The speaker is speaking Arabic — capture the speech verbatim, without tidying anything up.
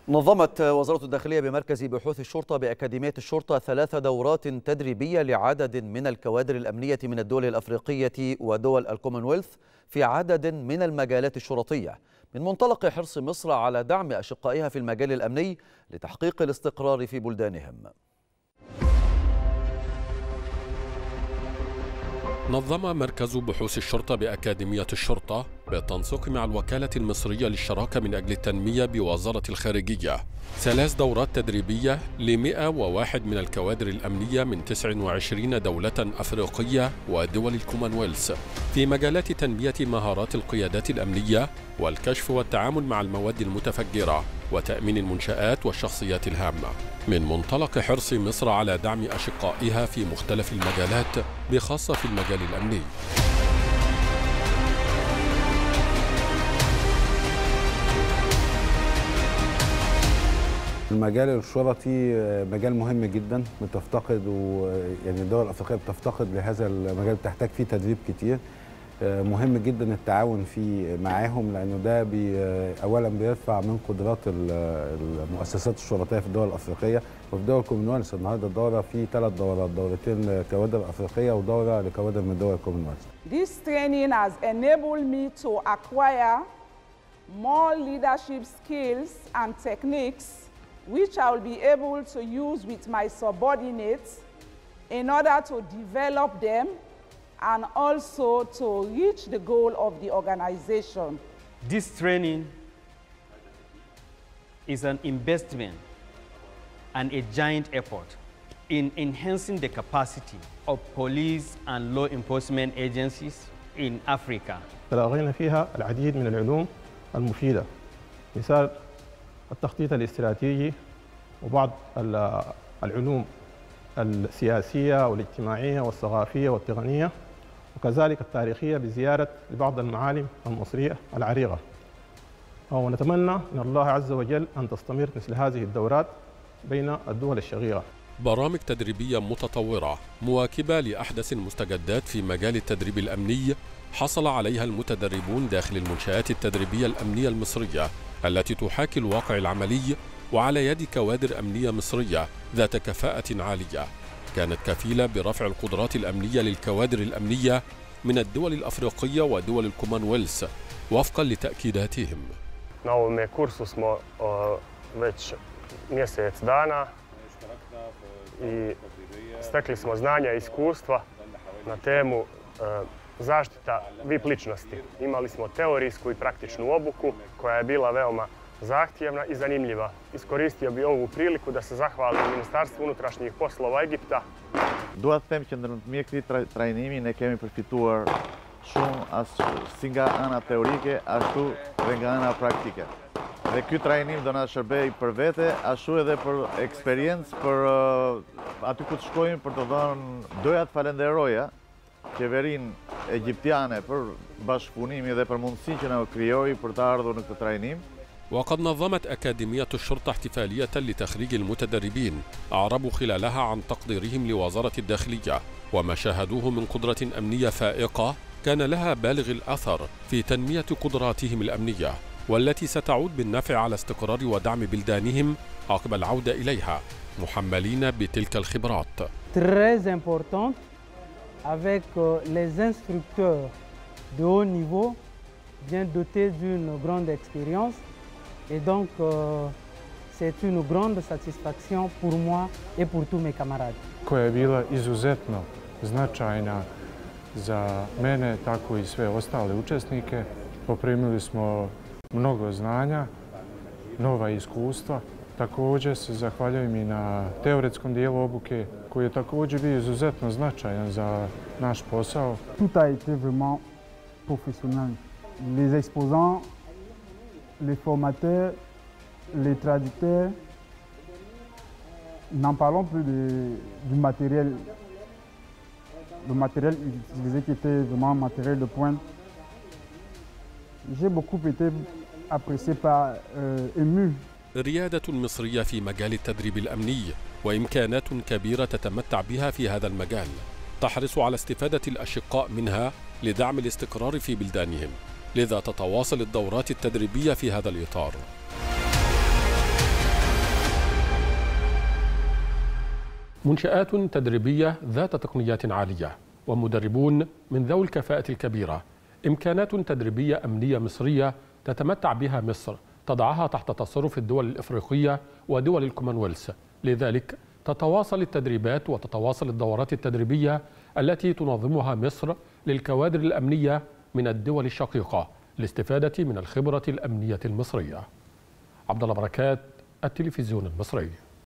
نظمت وزارة الداخلية بمركز بحوث الشرطة بأكاديمية الشرطة ثلاث دورات تدريبية لعدد من الكوادر الأمنية من الدول الأفريقية ودول الكومنولث في عدد من المجالات الشرطية، من منطلق حرص مصر على دعم أشقائها في المجال الأمني لتحقيق الاستقرار في بلدانهم. نظم مركز بحوث الشرطة بأكاديمية الشرطة بالتنسيق مع الوكالة المصرية للشراكة من أجل التنمية بوزارة الخارجية ثلاث دورات تدريبية لمئة وواحد من الكوادر الأمنية من تسع وعشرين دولة أفريقية ودول الكومنولث في مجالات تنمية مهارات القيادات الأمنية والكشف والتعامل مع المواد المتفجرة وتأمين المنشآت والشخصيات الهامة، من منطلق حرص مصر على دعم أشقائها في مختلف المجالات بخاصة في المجال الأمني. المجال الشرطي مجال مهم جدا بتفتقد، يعني الدول الافريقيه بتفتقد لهذا المجال، بتحتاج فيه تدريب كتير. مهم جدا التعاون فيه معاهم، لانه ده بي اولا بيرفع من قدرات المؤسسات الشرطيه في الدول الافريقيه وفي دول الكومنولث. النهارده الدوره في ثلاث دورات، دورتين كوادر افريقيه ودوره لكوادر من دول الكومنولث. This training has enabled me to acquire more leadership skills and techniques which I will be able to use with my subordinates in order to develop them and also to reach the goal of the organization. This training is an investment and a giant effort in enhancing the capacity of police and law enforcement agencies in Africa. تلقينا فيها العديد من العلوم المفيدة، مثال التخطيط الاستراتيجي وبعض العلوم السياسية والاجتماعية والثقافية والتقنية، وكذلك التاريخية بزيارة لبعض المعالم المصرية العريقة. ونتمنى من الله عز وجل أن تستمر مثل هذه الدورات بين الدول الشقيقة. برامج تدريبية متطورة مواكبة لأحدث المستجدات في مجال التدريب الأمني حصل عليها المتدربون داخل المنشآت التدريبية الأمنية المصرية التي تحاكي الواقع العملي وعلى يد كوادر أمنية مصرية ذات كفاءة عالية كانت كفيلة برفع القدرات الأمنية للكوادر الأمنية من الدول الأفريقية ودول الكومنولث وفقا لتأكيداتهم. Na ovome kursu smo već mjesec dana i stekli smo znanja i iskustva na temu zaštita V I P ličnosti. Imali smo teorijsku i praktičnu obuku koja je bila veoma zahtjevna i zanimljiva. Iskoristio bih ovu priliku da se zahvalim Ministarstvu unutrašnjih poslova Egjipta. Dua të them që ndërmjet këtij trajnimi ne kemi përfituar shumë as si nga ana teorike ashtu dhe nga ana praktike. Dhe ky trajnim do na shërbej për vete, ashtu edhe për eksperiencë, për uh, aty ku të shkojmë për të dhënë. Doja të falenderoja qeverinë egjiptiane për bashkëpunimin dhe për mundësinë që na krijoi për të ardhur në këtë trajnim. وقد نظمت أكاديمية الشرطة احتفالية لتخريج المتدربين أعربوا خلالها عن تقديرهم لوزارة الداخلية وما شاهدوه من قدرة أمنية فائقة كان لها بالغ الأثر في تنمية قدراتهم الأمنية والتي ستعود بالنفع على استقرار ودعم بلدانهم عقب العودة إليها محملين بتلك الخبرات. Très importante avec les instructeurs de haut niveau bien dotés d'une grande expérience. Et donc, euh, c'est une grande satisfaction pour moi et pour tous mes camarades. Koja je bila izuzetno značajna za mene, tako i sve ostale učesnike. Poprimili smo mnogo znanja, nova iskustva. Također se zahvaljujem i na teoretskom dijelu obuke, koji je također bio izuzetno značajan za naš posao. Tout a été vraiment professionnel. Les exposants, les formateurs, les traducteurs, n'en parlons plus de, du matériel. Le matériel utilisé qui était vraiment un matériel de pointe. J'ai beaucoup été apprécié par euh, ému. ريادة مصرية في مجال التدريب الأمني وإمكانات كبيرة تتمتع بها في هذا المجال تحرص على استفادة الأشقاء منها لدعم الاستقرار في بلدانهم، لذا تتواصل الدورات التدريبية في هذا الإطار. منشآت تدريبية ذات تقنيات عالية ومدربون من ذوي الكفاءة الكبيرة، إمكانات تدريبية أمنية مصرية تتمتع بها مصر تضعها تحت تصرف الدول الإفريقية ودول الكومنولث. لذلك تتواصل التدريبات وتتواصل الدورات التدريبية التي تنظمها مصر للكوادر الأمنية من الدول الشقيقة للاستفادة من الخبرة الأمنية المصرية. عبد الله بركات، التلفزيون المصري.